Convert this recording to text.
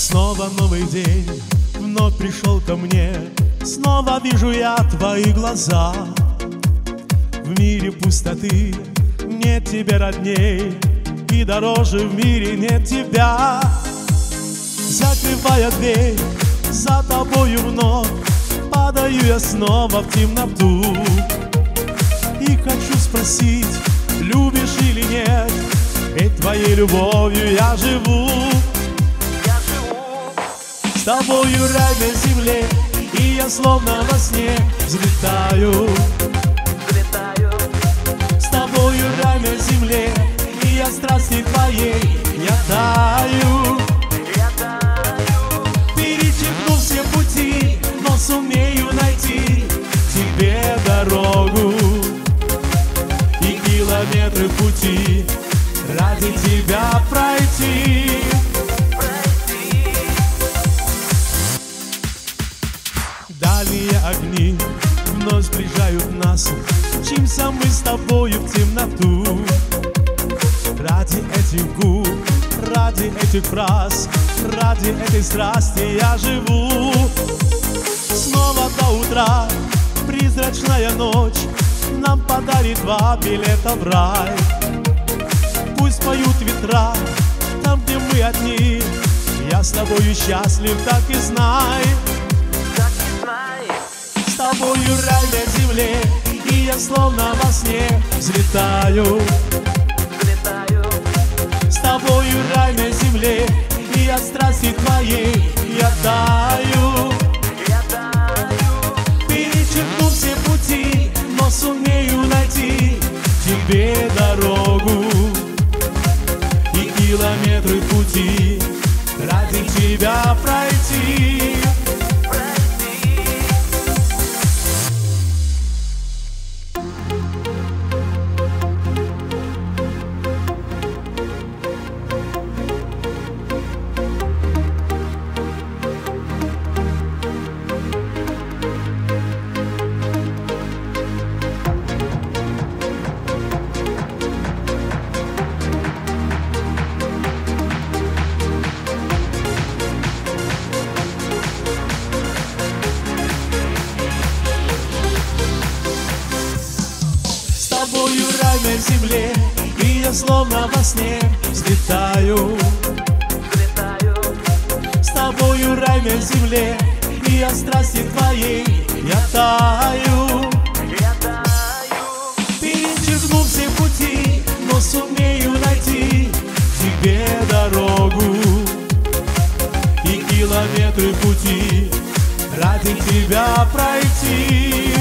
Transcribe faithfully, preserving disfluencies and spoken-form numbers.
Снова новый день, вновь пришел ко мне. Снова вижу я твои глаза. В мире пустоты нет тебе родней, и дороже в мире нет тебя. Закрывая дверь, за тобою вновь падаю я снова в темноту. И хочу спросить, любишь или нет, ведь твоей любовью я живу. С тобою рай на земле, и я словно во сне взлетаю. С тобою рай на земле, и я страсти твоей, я таю. Перечеркну все пути, но сумею найти тебе дорогу. И километры пути ради тебя пройти. Дальние огни вновь сближают нас, мчимся мы с тобою в темноту. Ради этих губ, ради этих фраз, ради этой страсти я живу. Снова до утра призрачная ночь нам подарит два билета в рай. Пусть поют ветра там, где мы одни, я с тобою счастлив, так и знай. С тобою рай на земле, и я словно во сне взлетаю. С тобою рай на земле, и от страсти твоей я таю. Перечеркну все пути, но сумею найти тебе дорогу. И километры пути ради тебя пройти. С тобою рай на земле, и я словно во сне взлетаю. С тобою рай на земле, и от страсти твоей я таю. Перечеркну все пути, но сумею найти тебе дорогу. И километры пути ради тебя пройти.